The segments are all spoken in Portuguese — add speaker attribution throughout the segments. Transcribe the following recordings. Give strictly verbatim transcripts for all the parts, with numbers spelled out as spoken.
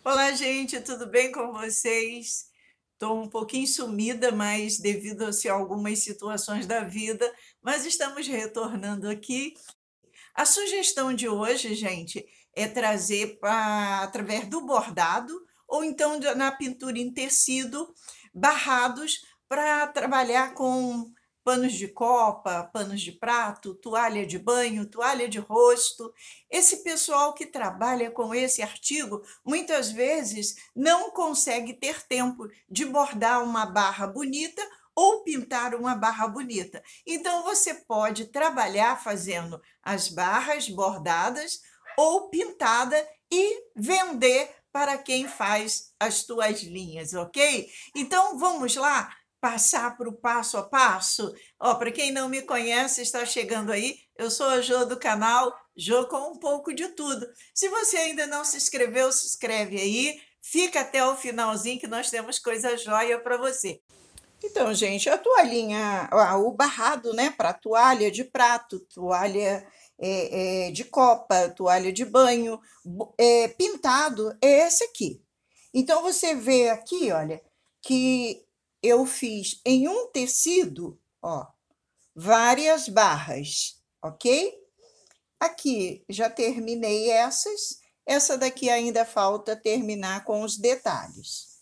Speaker 1: Olá, gente, tudo bem com vocês? Estou um pouquinho sumida, mas devido assim, a algumas situações da vida, mas estamos retornando aqui. A sugestão de hoje, gente, é trazer pra, através do bordado ou então de- na pintura em tecido, barrados para trabalhar com panos de copa, panos de prato, toalha de banho, toalha de rosto. Esse pessoal que trabalha com esse artigo muitas vezes não consegue ter tempo de bordar uma barra bonita ou pintar uma barra bonita. Então, você pode trabalhar fazendo as barras bordadas ou pintada e vender para quem faz as tuas linhas, ok? Então vamos lá passar para o passo a passo. Ó, para quem não me conhece, está chegando aí, eu sou a Jo do canal Jo com um pouco de tudo. Se você ainda não se inscreveu, se inscreve aí, fica até o finalzinho que nós temos coisa jóia para você. Então, gente, a toalhinha, ah, o barrado, né, para toalha de prato, toalha é, é, de copa, toalha de banho, bo- é, pintado, é esse aqui. Então, você vê aqui, olha, que eu fiz em um tecido, ó, várias barras, ok? Aqui já terminei essas, essa daqui ainda falta terminar com os detalhes.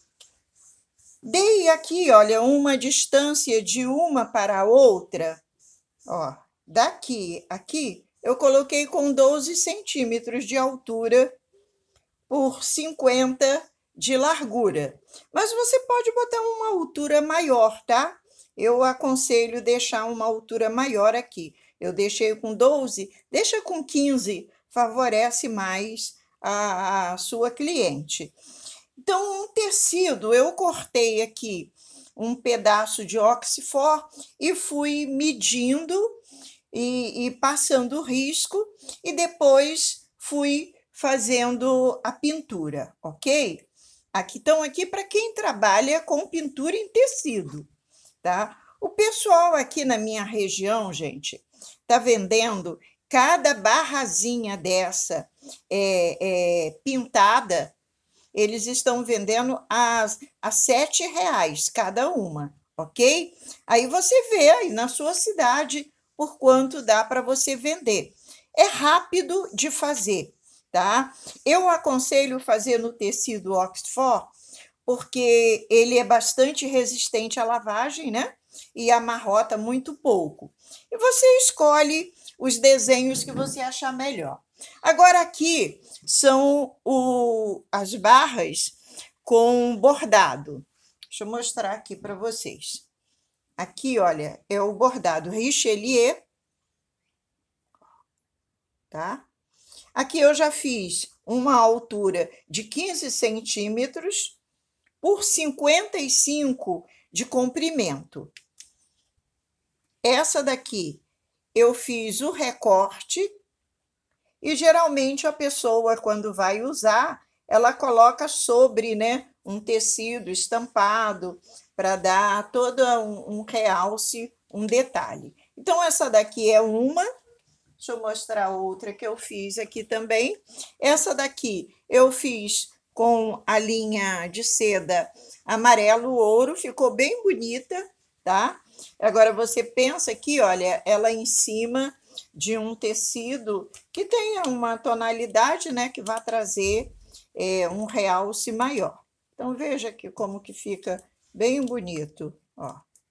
Speaker 1: Dei aqui, olha, uma distância de uma para a outra, ó, daqui, aqui, eu coloquei com doze centímetros de altura por cinquenta de largura. Mas você pode botar uma altura maior, tá? Eu aconselho deixar uma altura maior aqui. Eu deixei com doze, deixa com quinze, favorece mais a, a sua cliente. Então, um tecido, eu cortei aqui um pedaço de oxifor e fui medindo e, e passando o risco, e depois fui fazendo a pintura, ok? Aqui estão aqui para quem trabalha com pintura em tecido, tá? O pessoal aqui na minha região, gente, tá vendendo cada barrazinha dessa é, é, pintada, eles estão vendendo a, a sete reais cada uma, ok? Aí você vê aí na sua cidade por quanto dá para você vender. É rápido de fazer, tá? Eu aconselho fazer no tecido Oxford, porque ele é bastante resistente à lavagem, né? E amarrota muito pouco. E você escolhe os desenhos que você achar melhor. Agora, aqui são o, as barras com bordado. Deixa eu mostrar aqui para vocês. Aqui, olha, é o bordado Richelieu, tá? Aqui eu já fiz uma altura de quinze centímetros por cinquenta e cinco de comprimento. Essa daqui eu fiz o recorte e geralmente a pessoa, quando vai usar, ela coloca sobre, né, um tecido estampado para dar todo um, um realce, um detalhe. Então, essa daqui é uma. Deixa eu mostrar outra que eu fiz aqui também. Essa daqui eu fiz com a linha de seda amarelo ouro, ficou bem bonita, tá? Agora você pensa aqui, olha, ela em cima de um tecido que tenha uma tonalidade, né, que vai trazer é, um realce maior. Então veja aqui como que fica bem bonito, ó.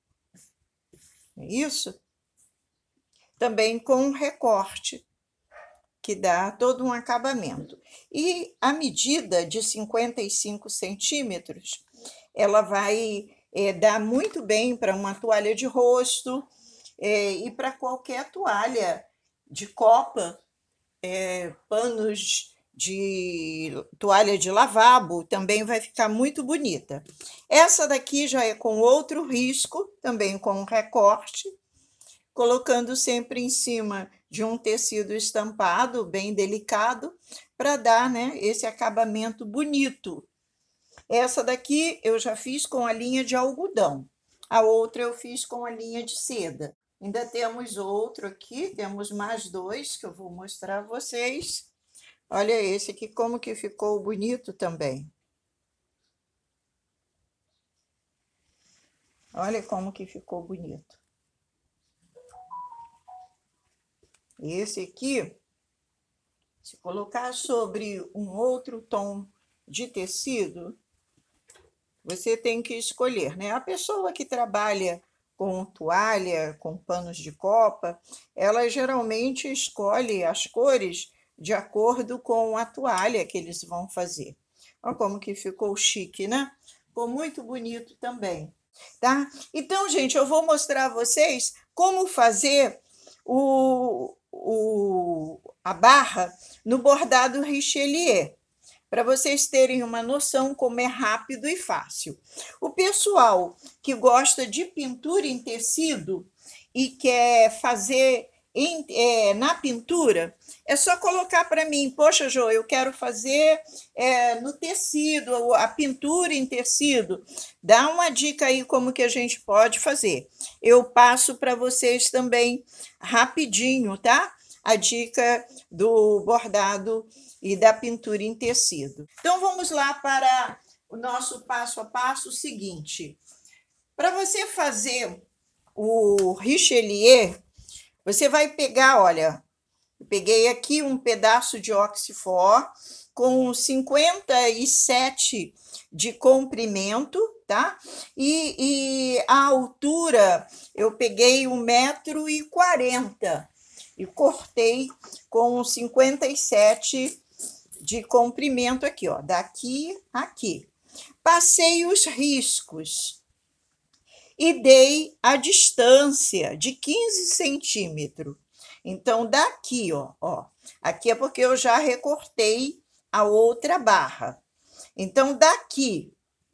Speaker 1: É isso? Também com um recorte, que dá todo um acabamento. E a medida de cinquenta e cinco centímetros, ela vai é, dar muito bem para uma toalha de rosto é, e para qualquer toalha de copa, é, panos de toalha de lavabo, também vai ficar muito bonita. Essa daqui já é com outro risco, também com um recorte, colocando sempre em cima de um tecido estampado, bem delicado, para dar, né, esse acabamento bonito. Essa daqui eu já fiz com a linha de algodão, a outra eu fiz com a linha de seda. Ainda temos outro aqui, temos mais dois que eu vou mostrar a vocês, Olha esse aqui como que ficou bonito também. Olha como que ficou bonito. Esse aqui, se colocar sobre um outro tom de tecido, você tem que escolher, né? A pessoa que trabalha com toalha, com panos de copa, ela geralmente escolhe as cores de acordo com a toalha que eles vão fazer. Olha como que ficou chique, né? Ficou muito bonito também, tá? Então, gente, eu vou mostrar a vocês como fazer o, o, a barra no bordado Richelieu, para vocês terem uma noção como é rápido e fácil. O pessoal que gosta de pintura em tecido e quer fazer em, é, na pintura, é só colocar para mim, poxa, Jo, eu quero fazer é, no tecido, a pintura em tecido. Dá uma dica aí como que a gente pode fazer. Eu passo para vocês também rapidinho, tá? A dica do bordado e da pintura em tecido. Então, vamos lá para o nosso passo a passo seguinte. Para você fazer o Richelieu, você vai pegar, olha, eu peguei aqui um pedaço de oxifor com cinquenta e sete de comprimento, tá? E, e a altura, eu peguei um metro e quarenta e cortei com cinquenta e sete de comprimento aqui, ó, daqui a aqui. Passei os riscos e dei a distância de quinze centímetros. Então, daqui, ó, ó, aqui é porque eu já recortei a outra barra. Então, daqui,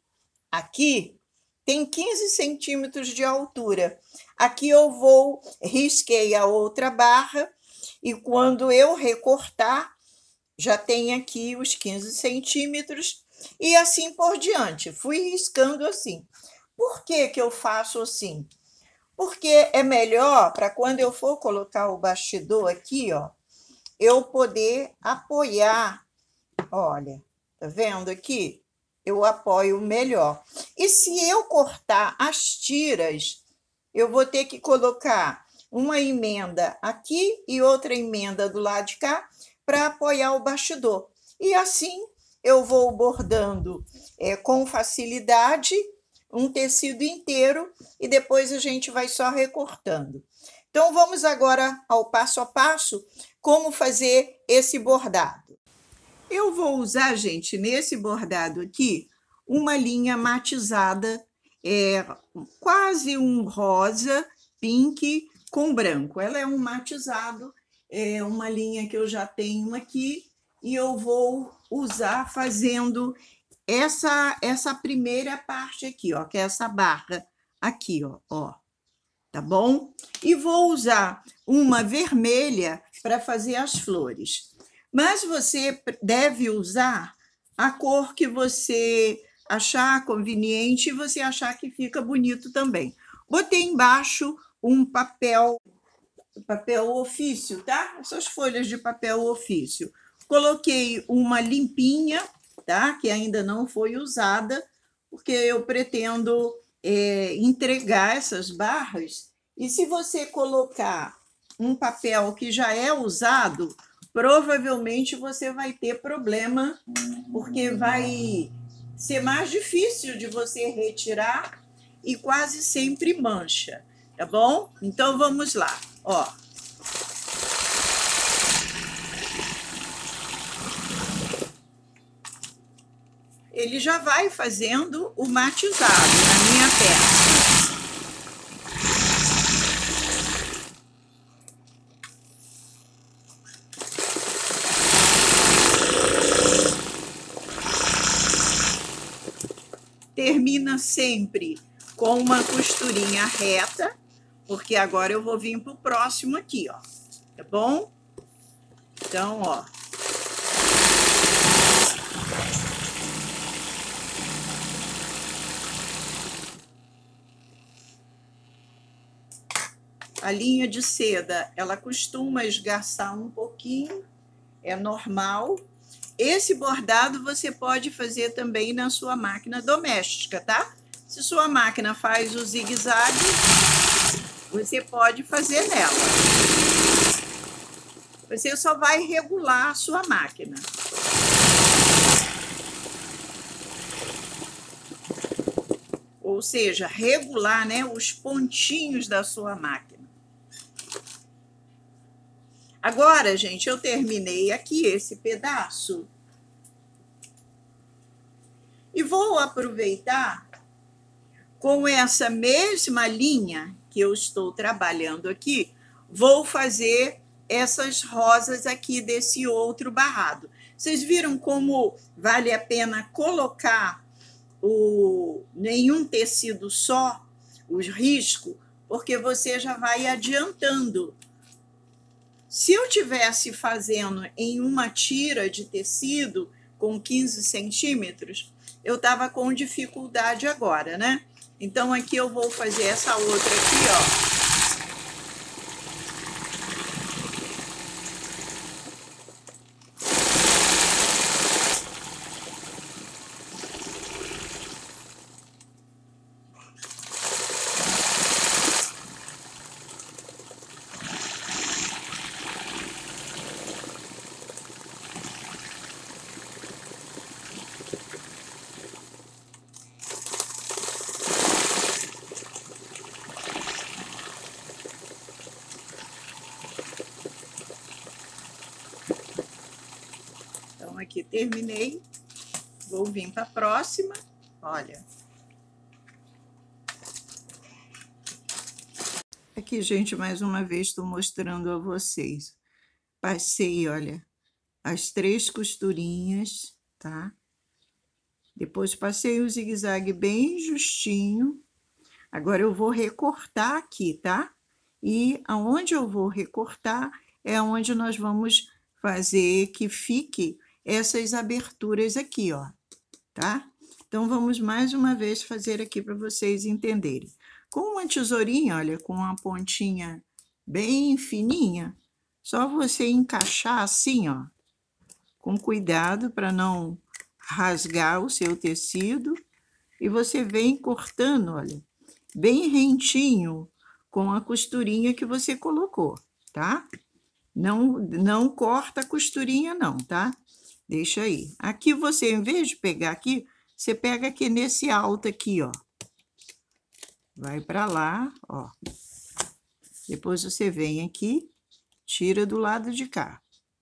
Speaker 1: aqui, tem quinze centímetros de altura. Aqui eu vou, risquei a outra barra, e quando eu recortar, já tem aqui os quinze centímetros, e assim por diante. Fui riscando assim. Por que que eu faço assim? Porque é melhor para quando eu for colocar o bastidor aqui, ó, eu poder apoiar. Olha, tá vendo aqui? Eu apoio melhor. E se eu cortar as tiras, eu vou ter que colocar uma emenda aqui e outra emenda do lado de cá para apoiar o bastidor. E assim eu vou bordando é, com facilidade um tecido inteiro e depois a gente vai só recortando. Então, vamos agora ao passo a passo como fazer esse bordado. Eu vou usar, gente, nesse bordado aqui, uma linha matizada, é, quase um rosa, pink com branco. Ela é um matizado, é uma linha que eu já tenho aqui, e eu vou usar fazendo essa, essa primeira parte aqui, ó, que é essa barra aqui, ó, ó, tá bom? E vou usar uma vermelha para fazer as flores. Mas você deve usar a cor que você achar conveniente e você achar que fica bonito também. Botei embaixo um papel, papel ofício, tá? Essas folhas de papel ofício. Coloquei uma limpinha, tá? Que ainda não foi usada, porque eu pretendo é, entregar essas barras. E se você colocar um papel que já é usado, provavelmente você vai ter problema, porque vai ser mais difícil de você retirar e quase sempre mancha, tá bom? Então, vamos lá, ó. Ele já vai fazendo o matizado na minha peça. Termina sempre com uma costurinha reta, porque agora eu vou vir para o próximo aqui, ó, tá bom? Então, ó. A linha de seda, ela costuma esgarçar um pouquinho, é normal. Esse bordado você pode fazer também na sua máquina doméstica, tá? Se sua máquina faz o zigue-zague, você pode fazer nela. Você só vai regular a sua máquina. Ou seja, regular, né, os pontinhos da sua máquina. Agora, gente, eu terminei aqui esse pedaço. E vou aproveitar com essa mesma linha que eu estou trabalhando aqui, vou fazer essas rosas aqui desse outro barrado. Vocês viram como vale a pena colocar o, nenhum tecido só, os riscos, porque você já vai adiantando. Se eu tivesse fazendo em uma tira de tecido com quinze centímetros, eu estava com dificuldade agora, né? Então, aqui eu vou fazer essa outra aqui, ó. Aqui terminei, vou vir para a próxima. Olha, aqui, gente, mais uma vez estou mostrando a vocês. Passei, olha, as três costurinhas, tá? Depois passei o zigue-zague bem justinho. Agora eu vou recortar aqui, tá? E aonde eu vou recortar é onde nós vamos fazer que fique essas aberturas aqui, ó, tá? Então, vamos mais uma vez fazer aqui para vocês entenderem. Com uma tesourinha, olha, com uma pontinha bem fininha, só você encaixar assim, ó, com cuidado para não rasgar o seu tecido, e você vem cortando, olha, bem rentinho com a costurinha que você colocou, tá? Não, não corta a costurinha não, tá? Deixa aí. Aqui você, em vez de pegar aqui, você pega aqui nesse alto aqui, ó. Vai para lá, ó. Depois você vem aqui, tira do lado de cá.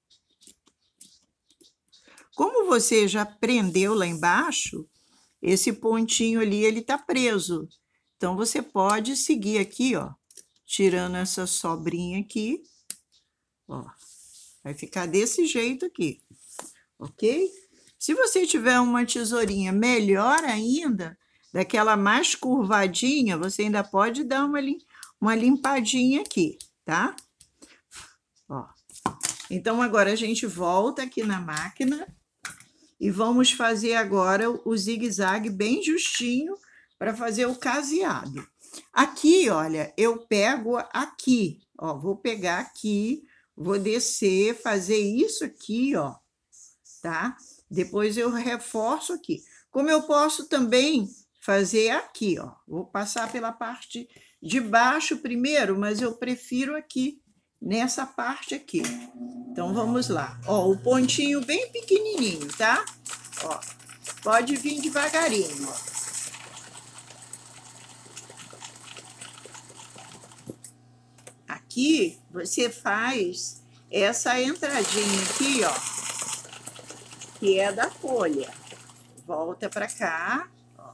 Speaker 1: Como você já prendeu lá embaixo, esse pontinho ali, ele tá preso. Então, você pode seguir aqui, ó, tirando essa sobrinha aqui, ó. Vai ficar desse jeito aqui. Ok? Se você tiver uma tesourinha melhor ainda, daquela mais curvadinha, você ainda pode dar uma, lim uma limpadinha aqui, tá? Ó. Então, agora a gente volta aqui na máquina e vamos fazer agora o zigue-zague bem justinho para fazer o caseado. Aqui, olha, eu pego aqui, ó, vou pegar aqui, vou descer, fazer isso aqui, ó, tá? Depois eu reforço aqui. Como eu posso também fazer aqui, ó. Vou passar pela parte de baixo primeiro, mas eu prefiro aqui, nessa parte aqui. Então, vamos lá. Ó, o pontinho bem pequenininho, tá? Ó, pode vir devagarinho, ó. Aqui, você faz essa entradinha aqui, ó, que é da folha. Volta para cá, ó.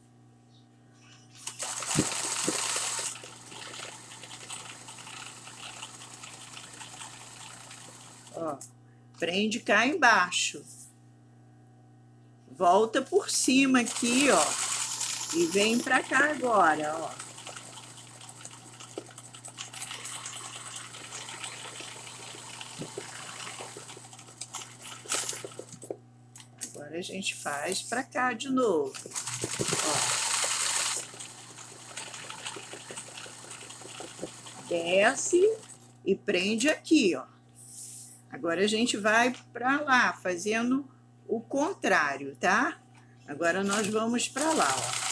Speaker 1: Ó, prende cá embaixo. Volta por cima aqui, ó, e vem para cá agora, ó. Agora a gente faz para cá de novo, ó. Desce e prende aqui, ó. Agora a gente vai para lá, fazendo o contrário, tá? Agora nós vamos para lá, ó.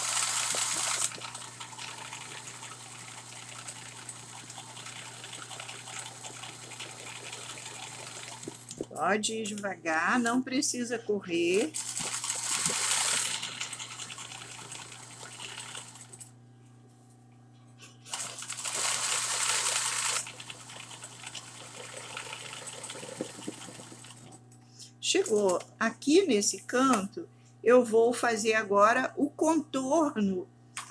Speaker 1: Pode ir devagar, não precisa correr. Chegou aqui nesse canto, eu vou fazer agora o contorno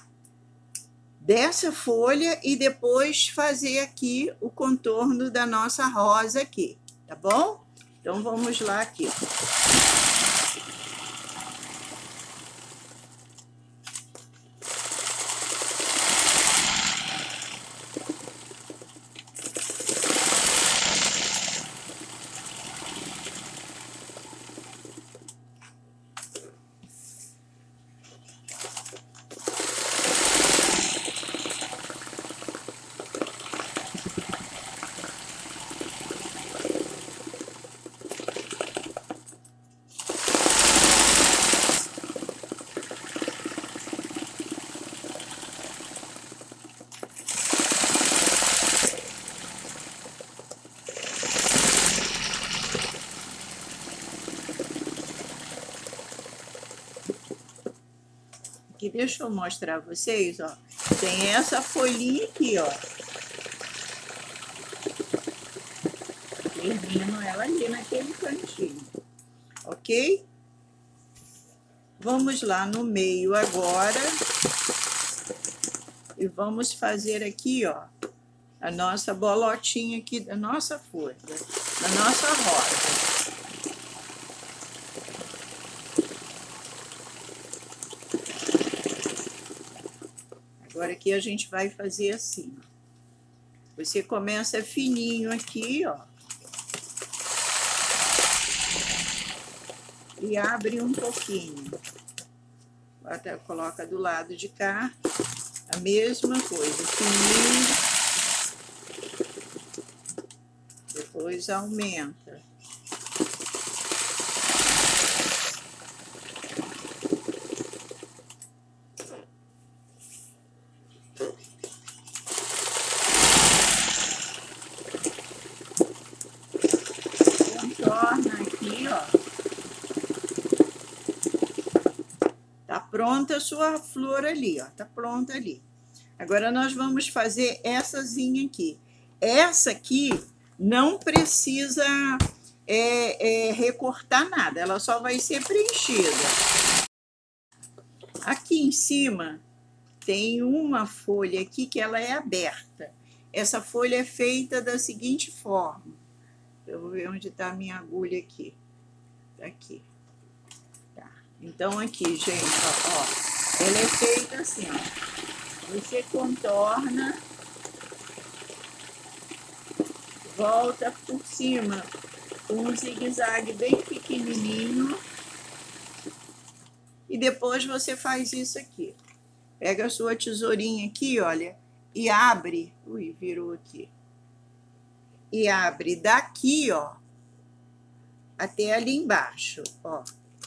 Speaker 1: dessa folha e depois fazer aqui o contorno da nossa rosa aqui, tá bom? Então, vamos lá aqui, ó. Aqui, deixa eu mostrar a vocês, ó. Tem essa folhinha aqui, ó. Termino ela ali naquele cantinho, ok? Vamos lá no meio agora. E vamos fazer aqui, ó, a nossa bolotinha aqui da nossa folha, da nossa rosa. Agora aqui a gente vai fazer assim, ó. Você começa fininho aqui, ó. E abre um pouquinho. Bota, coloca do lado de cá, a mesma coisa, fininho. Depois aumenta. Contorna aqui, ó. Tá pronta a sua flor ali, ó. Tá pronta ali. Agora nós vamos fazeressazinha aqui. Essa aqui não precisa é, é, recortar nada, ela só vai ser preenchida. Aqui em cima tem uma folha aqui que ela é aberta. Essa folha é feita da seguinte forma. Eu vou ver onde está a minha agulha aqui. Tá aqui. Tá. Então, aqui, gente, ó, ó, ela é feita assim, ó. Você contorna, volta por cima com um zigue-zague bem pequenininho e depois você faz isso aqui. Pega a sua tesourinha aqui, olha, e abre. Ui, virou aqui. E abre daqui, ó, até ali embaixo, ó.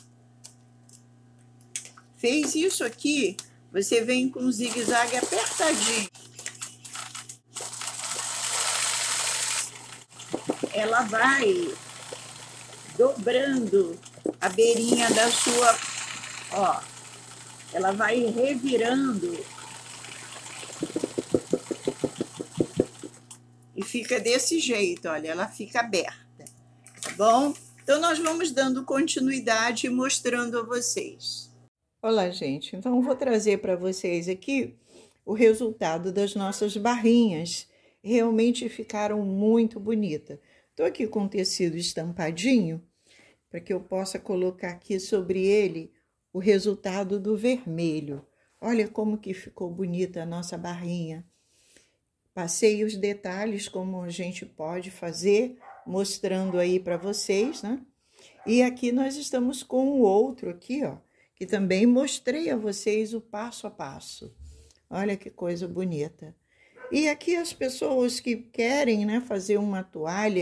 Speaker 1: Fez isso aqui, você vem com o zigue-zague apertadinho. Ela vai dobrando a beirinha da sua, ó. Ela vai revirando e fica desse jeito, olha, ela fica aberta, tá bom? Então, nós vamos dando continuidade e mostrando a vocês. Olá, gente. Então, eu vou trazer para vocês aqui o resultado das nossas barrinhas. Realmente ficaram muito bonitas. Estou aqui com o tecido estampadinho, para que eu possa colocar aqui sobre ele o resultado do vermelho. Olha como que ficou bonita a nossa barrinha. Passei os detalhes como a gente pode fazer, mostrando aí para vocês, né? E aqui nós estamos com o outro aqui, ó, que também mostrei a vocês o passo a passo. Olha que coisa bonita. E aqui as pessoas que querem, né, fazer uma toalha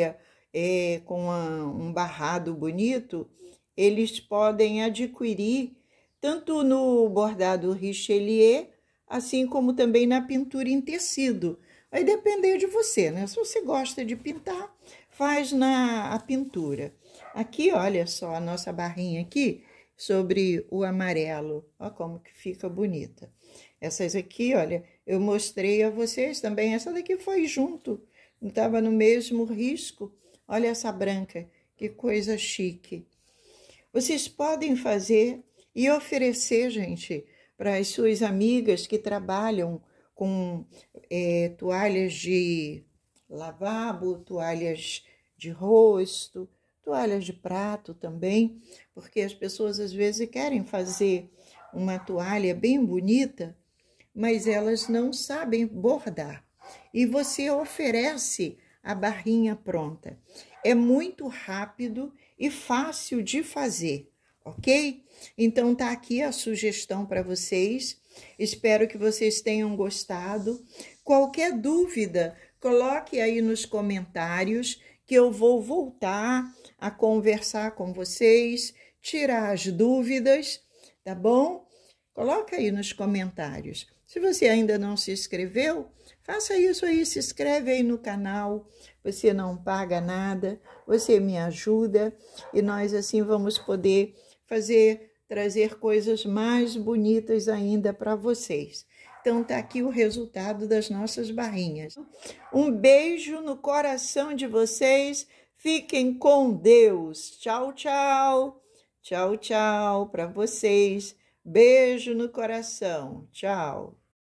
Speaker 1: é, com a, um barrado bonito, eles podem adquirir tanto no bordado Richelieu, assim como também na pintura em tecido. Vai depender de você, né? Se você gosta de pintar, faz na a pintura. Aqui, olha só a nossa barrinha aqui sobre o amarelo. Olha como que fica bonita. Essas aqui, olha, eu mostrei a vocês também. Essa daqui foi junto, não estava no mesmo risco. Olha essa branca, que coisa chique. Vocês podem fazer e oferecer, gente, para as suas amigas que trabalham com é, toalhas de lavabo, toalhas de rosto, toalhas de prato também, porque as pessoas às vezes querem fazer uma toalha bem bonita, mas elas não sabem bordar. E você oferece a barrinha pronta. É muito rápido e fácil de fazer, ok? Então tá aqui a sugestão para vocês. Espero que vocês tenham gostado. Qualquer dúvida, coloque aí nos comentários que eu vou voltar a conversar com vocês, tirar as dúvidas, tá bom? Coloca aí nos comentários. Se você ainda não se inscreveu, faça isso aí, se inscreve aí no canal. Você não paga nada, você me ajuda e nós assim vamos poder fazer, trazer coisas mais bonitas ainda para vocês. Então tá aqui o resultado das nossas barrinhas. Um beijo no coração de vocês. Fiquem com Deus. Tchau, tchau. Tchau, tchau para vocês. Beijo no coração. Tchau.